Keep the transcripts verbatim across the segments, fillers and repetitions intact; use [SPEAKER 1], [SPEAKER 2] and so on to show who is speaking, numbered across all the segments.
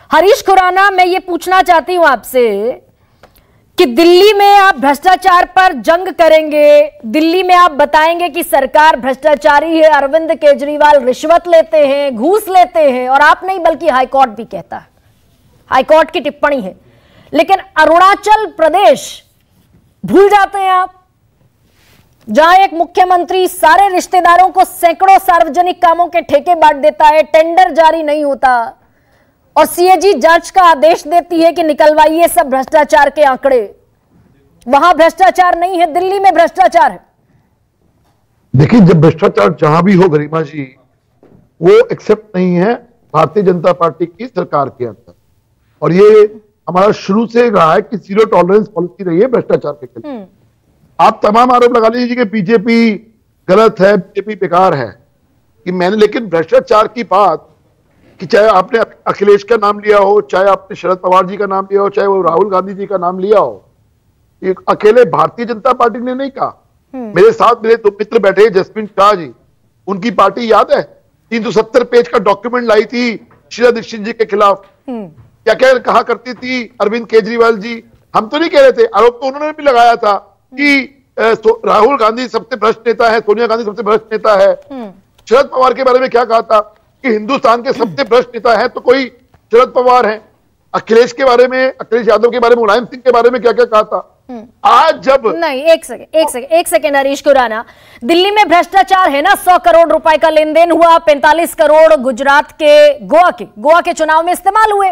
[SPEAKER 1] हरीश खुराना, मैं ये पूछना चाहती हूं आपसे कि दिल्ली में आप भ्रष्टाचार पर जंग करेंगे, दिल्ली में आप बताएंगे कि सरकार भ्रष्टाचारी है, अरविंद केजरीवाल रिश्वत लेते हैं, घूस लेते हैं, और आप नहीं बल्कि हाईकोर्ट भी कहता है, हाईकोर्ट की टिप्पणी है। लेकिन अरुणाचल प्रदेश भूल जाते हैं आप, जहां एक मुख्यमंत्री सारे रिश्तेदारों को सैकड़ों सार्वजनिक कामों के ठेके बांट देता है, टेंडर जारी नहीं होता, और सीएजी जांच का आदेश देती है कि निकलवाइए सब भ्रष्टाचार के आंकड़े। वहां भ्रष्टाचार नहीं है, दिल्ली में भ्रष्टाचार है।
[SPEAKER 2] देखिए, जब भ्रष्टाचार जहां भी हो गरिमा जी, वो एक्सेप्ट नहीं है भारतीय जनता पार्टी की सरकार के अंदर, और ये हमारा शुरू से रहा है कि जीरो टॉलरेंस पॉलिसी रही है भ्रष्टाचार के खिलाफ। आप तमाम आरोप लगा लीजिए कि बीजेपी गलत है, बीजेपी बेकार है, कि मैंने लेकिन भ्रष्टाचार की बात, कि चाहे आपने अखिलेश का नाम लिया हो, चाहे आपने शरद पवार जी का नाम लिया हो, चाहे वो राहुल गांधी जी का नाम लिया हो, एक अकेले भारतीय जनता पार्टी ने नहीं कहा। मेरे साथ मेरे दो मित्र बैठे हैं, जसमीन शाह जी, उनकी पार्टी याद है तीन सौ सत्तर पेज का डॉक्यूमेंट लाई थी शीला दीक्षित जी के खिलाफ। क्या क्या कहा करती थी अरविंद केजरीवाल जी, हम तो नहीं कह रहे थे, आरोप तो उन्होंने भी लगाया था कि राहुल गांधी सबसे भ्रष्ट नेता है, सोनिया गांधी सबसे भ्रष्ट नेता है। शरद पवार के बारे में क्या कहा था कि हिंदुस्तान के सबसे भ्रष्ट नेता है तो कोई शरद पवार है। अखिलेश के बारे में, अखिलेश यादव के बारे में, मुलायम सिंह के बारे में क्या क्या कहा था। आज जब
[SPEAKER 1] नहीं, एक सेकंड एक सेकंड एक सेकंड हरीश खुराना, दिल्ली में भ्रष्टाचार है ना, सौ करोड़ रुपए का लेन देन हुआ, पैंतालीस करोड़ गुजरात के गोवा के गोवा के चुनाव में इस्तेमाल हुए।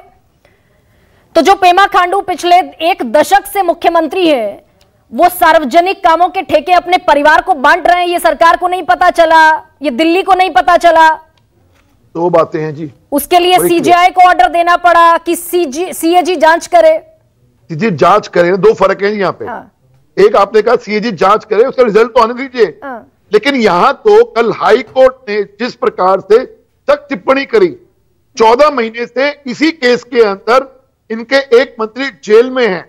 [SPEAKER 1] तो जो पेमा खांडू पिछले एक दशक से मुख्यमंत्री है, वो सार्वजनिक कामों के ठेके अपने परिवार को बांट रहे हैं, ये सरकार को नहीं पता चला, ये दिल्ली को नहीं पता चला।
[SPEAKER 2] दो बातें हैं जी,
[SPEAKER 1] उसके लिए सीजीआई को ऑर्डर देना पड़ा कि सीजी सीएजी जांच करे।
[SPEAKER 2] सीएजी जांच करे, दो फर्क है यहाँ पे। हाँ। एक आपने कहा सीएजी जांच करे, उसका रिजल्ट तो आने दीजिए। हाँ। लेकिन यहां तो कल हाई कोर्ट ने जिस प्रकार से सख्त टिप्पणी करी, चौदह महीने से इसी केस के अंदर इनके एक मंत्री जेल में हैं,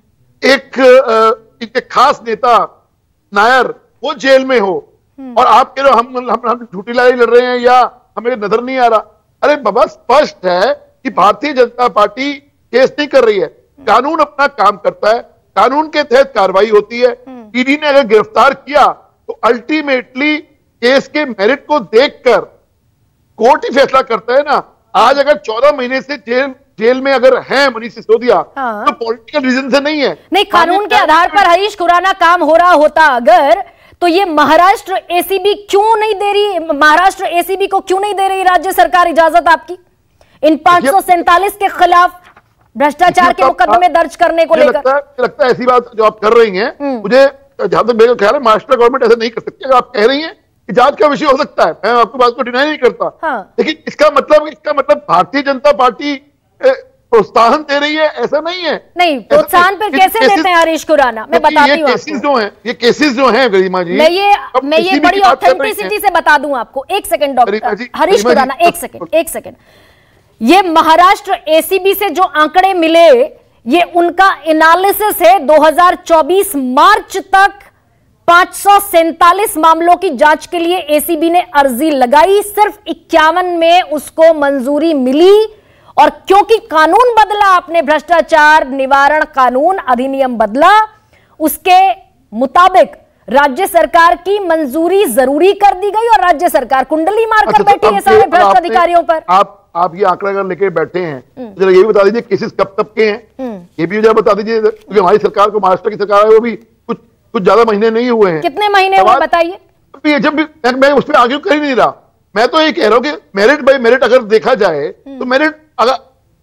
[SPEAKER 2] एक इनके खास नेता नायर वो जेल में हो, और आप कह रहे हो हम हम, हम झूठी लड़ाई लड़ रहे हैं या हमें नजर नहीं आ रहा। अरे बाबा, स्पष्ट है कि भारतीय जनता पार्टी केस नहीं कर रही है, कानून अपना काम करता है, कानून के तहत कार्रवाई होती है। ईडी ने अगर गिरफ्तार किया तो अल्टीमेटली केस के मेरिट को देखकर कोर्ट ही फैसला करता है ना। आज अगर चौदह महीने से जेल जेल में अगर है मनीष सिसोदिया, हाँ। तो पॉलिटिकल रीजन से नहीं है,
[SPEAKER 1] नहीं, कानून के आधार पर हरीश खुराना काम हो रहा होता अगर, तो ये महाराष्ट्र एसीबी क्यों नहीं दे रही, महाराष्ट्र एसीबी को क्यों नहीं दे रही राज्य सरकार इजाजत आपकी इन पांच सौ सैंतालीस के खिलाफ भ्रष्टाचार के मुकदमे दर्ज करने को लेकर?
[SPEAKER 2] लगता, लगता है ऐसी बात जो आप कर रही हैं, मुझे जहां तक मेरा ख्याल है महाराष्ट्र गवर्नमेंट ऐसा नहीं कर सकती। अगर आप कह रही हैं कि जांच का विषय हो सकता है, मैं आपकी बात को डिनाई नहीं करता, हाँ। लेकिन इसका मतलब इसका मतलब भारतीय जनता पार्टी प्रोत्साहन दे रही है, ऐसा नहीं है। नहीं,
[SPEAKER 1] प्रोत्साहन पर कैसे देते हैं हरीश खुराना, मैं बताती हूँ
[SPEAKER 2] केसेस जो हैं, ये केसेस जो हैं गरिमा जी,
[SPEAKER 1] मैं ये मैं ये बड़ी ऑथेंटिसिटी से बता दूं आपको। एक सेकंड डॉक्टर हरीश खुराना, एक सेकंड एक सेकंड ये महाराष्ट्र एसीबी से जो आंकड़े मिले, ये उनका एनालिसिस है। दो हज़ार चौबीस मार्च तक पांच सौ सैंतालीस मामलों की जांच के लिए एसीबी ने अर्जी लगाई, सिर्फ इक्यावन में उसको मंजूरी मिली, और क्योंकि कानून बदला, आपने भ्रष्टाचार निवारण कानून अधिनियम बदला, उसके मुताबिक राज्य सरकार की मंजूरी जरूरी कर दी गई, और राज्य सरकार कुंडली मारकर अच्छा, बैठी है सारे भ्रष्ट अधिकारियों पर।
[SPEAKER 2] आप आप ये आंकड़ा अगर लेके बैठे हैं, जरा ये भी बता दीजिए केसेस कब तक के हैं, ये भी जरा बता दीजिए, क्योंकि हमारी सरकार को, महाराष्ट्र की सरकार है, वो भी कुछ कुछ ज्यादा महीने नहीं हुए हैं।
[SPEAKER 1] कितने महीने हुए बताइए?
[SPEAKER 2] जब भी मैं उस पर आगे कर ही नहीं रहा, मैं तो ये कह रहा हूं कि मेरिट बाय मेरिट अगर देखा जाए तो मेरिट अगर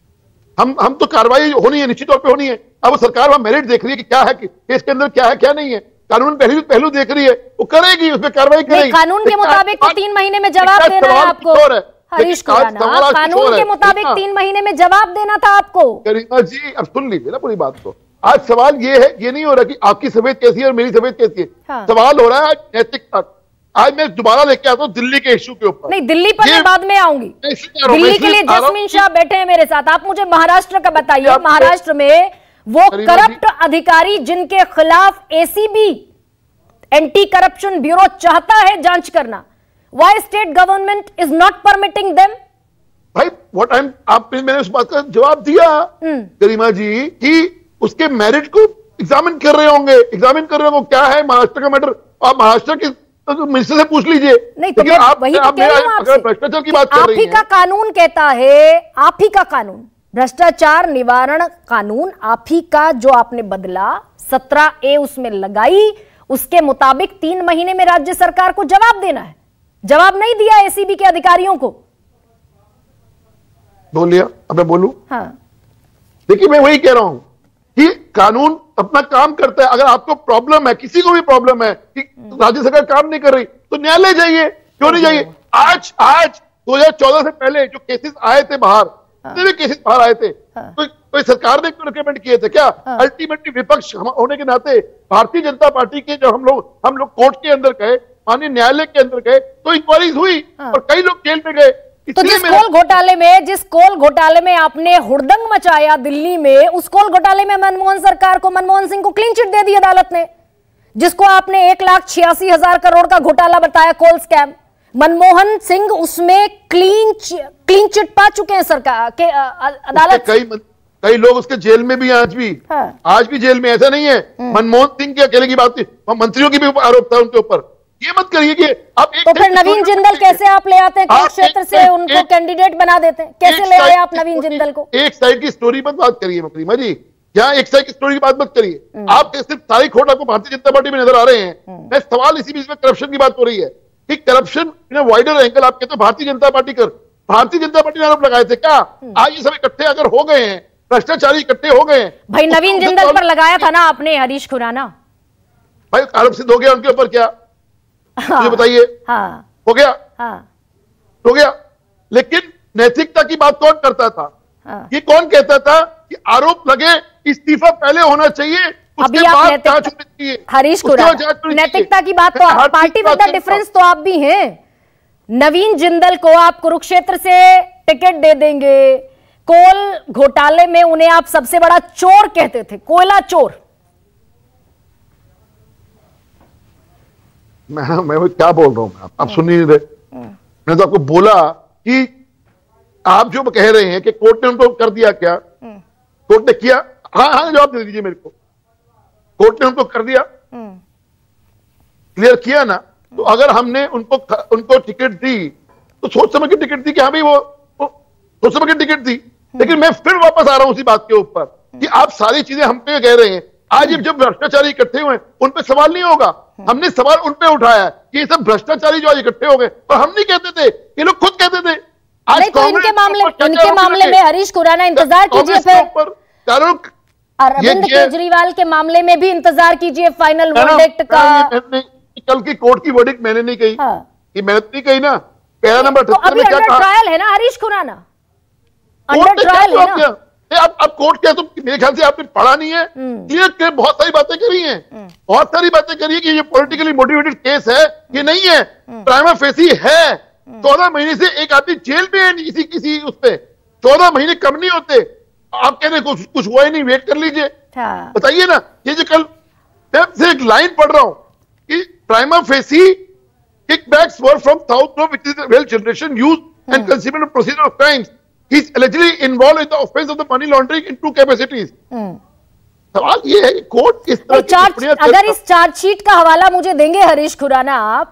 [SPEAKER 2] हम हम तो कार्रवाई होनी है, निश्चित तौर पे होनी है। अब सरकार वहां मेरिट देख रही है कि क्या है, केस के अंदर क्या है क्या नहीं है, कानून पहलू पहलू देख रही है, वो करेगी, उसमें कार्रवाई करेगी।
[SPEAKER 1] कानून के मुताबिक तो तीन महीने में जवाब देना है आपको हरीश खुराना, कानून के मुताबिक तीन महीने में जवाब देना था आपको।
[SPEAKER 2] गरिमा जी, अब सुन लीजिए ना पूरी बात को। आज सवाल ये है, ये नहीं हो रहा कि आपकी सफेद कैसी है और मेरी सफेद कैसी है, हाँ। सवाल हो रहा है नैतिकता। आज मैं दोबारा लेके आता हूँ दिल्ली के इश्यू के ऊपर।
[SPEAKER 1] नहीं, दिल्ली पर मैं बाद में आऊंगी, दिल्ली के लिए जसमीन शाह बैठे हैं मेरे साथ। आप मुझे महाराष्ट्र का बताइए, महाराष्ट्र में वो करप्ट अधिकारी जिनके खिलाफ एसीबी एंटी करप्शन ब्यूरो चाहता है जांच करना, why state government is not permitting them?
[SPEAKER 2] भाई व्हाट आई एम, आप मैंने उस बात का जवाब दिया गरिमा जी कि उसके मेरिट को एग्जामिन कर रहे होंगे, एग्जामिन कर रहे होंगे क्या है महाराष्ट्र का मैटर, आप महाराष्ट्र के मिनिस्टर से पूछ लीजिए।
[SPEAKER 1] नहीं तो आप, वही तो कह रही हूं आपसे,
[SPEAKER 2] भ्रष्टाचार की बात कर
[SPEAKER 1] आप
[SPEAKER 2] रही
[SPEAKER 1] ही का कानून कहता है, आप ही का कानून, भ्रष्टाचार निवारण कानून आप ही का जो आपने बदला, सत्रह ए उसमें लगाई, उसके मुताबिक तीन महीने में राज्य सरकार को जवाब देना है। जवाब नहीं दिया एसीबी के अधिकारियों को।
[SPEAKER 2] बोल लिया, अब मैं बोलूं?
[SPEAKER 1] हाँ।
[SPEAKER 2] देखिए मैं वही कह रहा हूं कि कानून अपना काम करता है। अगर आपको प्रॉब्लम है, किसी को भी प्रॉब्लम है कि राज्य सरकार काम नहीं कर रही, तो न्यायालय जाइए। क्यों नहीं जाइए? आज आज दो हज़ार चौदह से पहले जो केसेस आए थे बाहर, जितने भी केसेस बाहर आए थे, तो कोई सरकार ने रिकमेंड किए थे क्या? अल्टीमेटली विपक्ष होने के नाते भारतीय जनता पार्टी के जो हम लोग हम लोग कोर्ट के अंदर गए, माननीय न्यायालय के अंदर गए, तो इंक्वायरीज हुई और कई लोग जेल में गए।
[SPEAKER 1] तो जिस कोल घोटाले में जिस कोल घोटाले में आपने हुड़दंग मचाया दिल्ली में, उस कोल घोटाले में मनमोहन सरकार को, मनमोहन सिंह को क्लीन चिट दे दी अदालत ने, जिसको आपने एक लाख छियासी हजार करोड़ का घोटाला बताया, कोल स्कैम। मनमोहन सिंह उसमें क्लीन क्लीन चिट पा चुके हैं सरकार के अदालत।
[SPEAKER 2] कई कई लोग उसके जेल में भी, आज भी हाँ। आज भी जेल में, ऐसा नहीं है मनमोहन सिंह के अकेले की बात नहीं, मंत्रियों की भी आरोप था उनके ऊपर। ये मत करिए कि आप एक
[SPEAKER 1] तो फिर नवीन जिंदल कैसे आप ले आते हैं कुरुक्षेत्र से, उनको कैंडिडेट बना देते हैं? कैसे ले आए आप नवीन जिंदल को?
[SPEAKER 2] एक साइड की स्टोरी मत बात करिए मकरीमा जी, यहाँ एक साइड की स्टोरी की बात मत करिए। आप सिर्फ सारी खोट आपको भारतीय जनता पार्टी में नजर आ रहे हैं। मैं सवाल इसी बीच में करप्शन की बात हो रही है कि करप्शन इन वाइडर एंगल आप कहते हो भारतीय जनता पार्टी कर, भारतीय जनता पार्टी ने आरोप लगाए थे क्या? आज ये सब इकट्ठे अगर हो गए हैं, भ्रष्टाचारी इकट्ठे हो गए हैं।
[SPEAKER 1] भाई नवीन जिंदल पर लगाया था ना आपने, हरीश खुराना।
[SPEAKER 2] भाई आरोप सिद्ध हो गया उनके ऊपर क्या? हाँ, मुझे बताइए। हाँ, हो गया? हाँ, हो गया। लेकिन नैतिकता की बात कौन करता था? हाँ, ये कौन कहता था कि आरोप लगे, इस्तीफा पहले होना चाहिए, उसके बाद जांच होनी चाहिए?
[SPEAKER 1] हरीश खुराना, नैतिकता की बात तो पार्टी विद द डिफरेंस तो आप भी हैं। नवीन जिंदल को आप कुरुक्षेत्र से टिकट दे देंगे, कोल घोटाले में उन्हें आप सबसे बड़ा चोर कहते थे, कोयला चोर।
[SPEAKER 2] मैं मैं क्या बोल रहा हूं? आप, आप सुन नहीं रहे। मैंने तो आपको बोला कि आप जो कह रहे हैं कि कोर्ट ने उनको कर दिया क्या? कोर्ट ने किया? हाँ हाँ जवाब दे दीजिए मेरे को। कोर्ट ने उनको कर दिया, क्लियर किया ना? तो अगर हमने उनको उनको टिकट दी तो सोच समझ के टिकट दी कि हाँ भाई वो, वो सोच समझ के टिकट दी। लेकिन मैं फिर वापस आ रहा हूं उसी बात के ऊपर कि आप सारी चीजें हम पे कह रहे हैं। आज जब भ्रष्टाचारी इकट्ठे हुए उन पे सवाल नहीं होगा। हमने सवाल उन पे उठाया है कि ये सब भ्रष्टाचारी जो आज इकट्ठे हो गए, और हम नहीं कहते थे, ये लोग खुद कहते थे।
[SPEAKER 1] आज नहीं, तो इनके मामले इनके मामले में हरीश खुराना इंतजार कीजिए, फिर अरविंद केजरीवाल के मामले में भी इंतजार कीजिए फाइनल वर्डिक्ट का।
[SPEAKER 2] कल की कोर्ट की वर्डिक्ट मैंने नहीं कही, कि मैंने नहीं कही ना। पैरा नंबर
[SPEAKER 1] अठहत्तर में क्या कहा? ट्रायल है ना हरीश खुराना, अंडर ट्रायल है ना।
[SPEAKER 2] अब अब कोर्ट क्या, तो मेरे ख्याल से आपने पढ़ा नहीं है। क्लियर बहुत सारी बातें करी हैं, बहुत सारी बातें करी है कि ये पॉलिटिकली मोटिवेटेड केस है, ये नहीं है, प्राइमा फेसी है। चौदह महीने से एक आदमी जेल में है किसी किसी उस पे, चौदह महीने कम नहीं होते। आप कह रहे कुछ कुछ हुआ ही नहीं, वेट कर लीजिए। बताइए ना, ये जो कल मैं से एक लाइन पढ़ रहा हूं कि prima facie kickbacks were from South Globe, which is a well generation used and concealment of procedure of crimes. He is allegedly involved in the offense of the money laundering in two capacities. सवाल ये है कि court इस तरह
[SPEAKER 1] charge, अगर इस chargesheet का हवाला मुझे देंगे हरीश खुराना आप,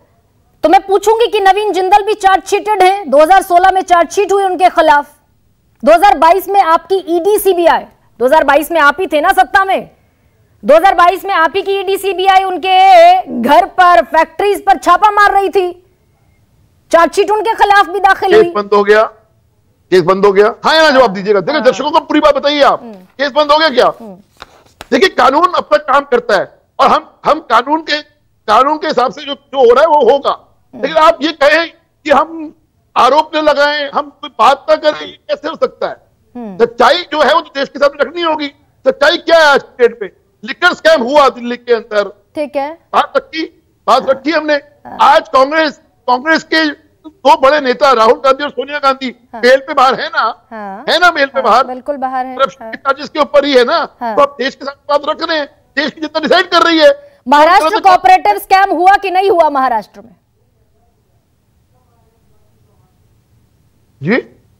[SPEAKER 1] तो मैं पूछूंगी कि नवीन जिंदल भी चार्जशीटेड हैं। दो हज़ार सोलह में चार्जशीट हुई उनके खिलाफ, दो हज़ार बाईस में आपकी ईडी सीबीआई, दो हज़ार बाईस में आप ही थे ना सत्ता में, दो हज़ार बाईस में आप ही की ईडी सीबीआई उनके घर पर, फैक्ट्रीज पर छापा मार रही थी, चार्जशीट उनके खिलाफ भी दाखिल हुई।
[SPEAKER 2] केस बंद हो गया, केस बंद हो गया। हाँ या ना जवाब दीजिएगा। देखिए दर्शकों को पूरी बात बताइए आप, केस बंद हो गया क्या? देखिए कानून अपना काम करता है और हम हम कानून के कानून के हिसाब से जो जो हो रहा है वो होगा। लेकिन आप ये कहें कि हम आरोप न लगाएं, हम कोई बात ना करें, ये कैसे हो सकता है? सच्चाई जो है वो तो देश के सामने रखनी होगी। सच्चाई क्या है आज डेट पे? लिकर स्कैम हुआ दिल्ली के अंदर, ठीक है, बात रखी बात रखी हमने। आज कांग्रेस कांग्रेस के दो बड़े नेता राहुल गांधी और सोनिया गांधी हाँ। बेल पे बाहर है ना, हाँ। है ना बेल पे हाँ, बाहर,
[SPEAKER 1] बिल्कुल बाहर है,
[SPEAKER 2] हाँ। जिसके ऊपर ही है ना, हाँ। तो आप देश के साथ बात रख रहे हैं, देश की जनता डिसाइड कर रही है।
[SPEAKER 1] महाराष्ट्र कोऑपरेटिव स्कैम हुआ कि नहीं हुआ महाराष्ट्र में?
[SPEAKER 2] जी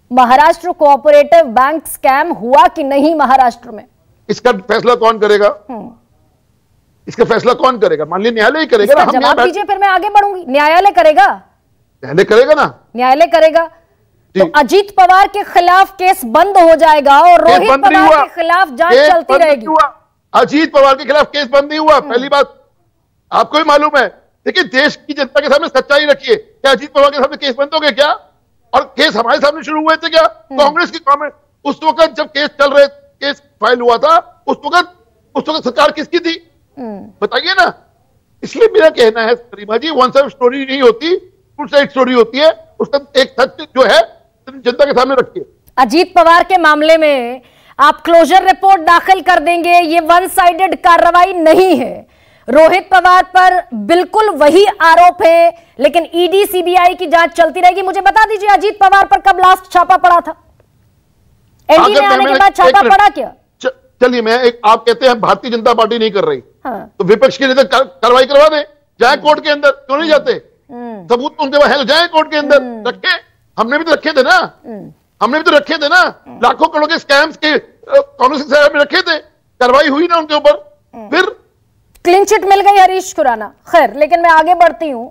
[SPEAKER 1] महाराष्ट्र कोऑपरेटिव बैंक स्कैम हुआ कि नहीं महाराष्ट्र में?
[SPEAKER 2] इसका फैसला कौन करेगा? इसका फैसला कौन करेगा? मान लीजिए न्यायालय ही करेगा ना। हम
[SPEAKER 1] जवाब दीजिए, फिर मैं आगे बढ़ूंगी। न्यायालय करेगा?
[SPEAKER 2] न्यायालय करेगा ना।
[SPEAKER 1] न्यायालय करेगा तो अजीत पवार के खिलाफ केस बंद हो जाएगा और रोहित पवार के खिलाफ जांच चलती रहेगी।
[SPEAKER 2] अजीत पवार के खिलाफ केस बंद नहीं हुआ, पहली बात आपको भी मालूम है। देखिए, देश की जनता के सामने सच्चाई रखिए। क्या अजीत पवार के सामने केस बंद हो गए क्या? और केस हमारे सामने शुरू हुए थे क्या? कांग्रेस की कमेंट उस वक्त जब केस चल रहे, केस फाइल हुआ था, उस वक्त उस वक्त सरकार किसकी थी? बताइए ना। इसलिए मेरा कहना है Garima ji, one side story नहीं होती, टू साइड स्टोरी होती है। उसका एक तथ्य जो है जनता के सामने रखिए।
[SPEAKER 1] अजीत पवार के मामले में आप क्लोजर रिपोर्ट दाखिल कर देंगे, ये वन साइडेड कार्रवाई नहीं है। रोहित पवार पर बिल्कुल वही आरोप है, लेकिन ईडी सीबीआई की जांच चलती रहेगी। मुझे बता दीजिए, अजीत पवार पर कब लास्ट छापा पड़ा था? एनडी में आने के बाद छापा पड़ा क्या?
[SPEAKER 2] चलिए, मैं एक, आप कहते हैं भारतीय जनता पार्टी नहीं कर रही,
[SPEAKER 1] हाँ।
[SPEAKER 2] तो विपक्ष के नेता कार्रवाई करवा दे, जाए कोर्ट के अंदर। क्यों नहीं जाते? सबूत तो उनके पास है, जाए कोर्ट के अंदर। रखे, हमने भी तो रखे थे ना, हमने भी तो रखे थे ना। लाखों करोड़ के स्कैम्स के कांग्रेस के साथ में रखे थे, कार्रवाई हुई ना उनके ऊपर। फिर
[SPEAKER 1] क्लीन चिट मिल गई हरीश खुराना। खैर, लेकिन मैं आगे बढ़ती हूं।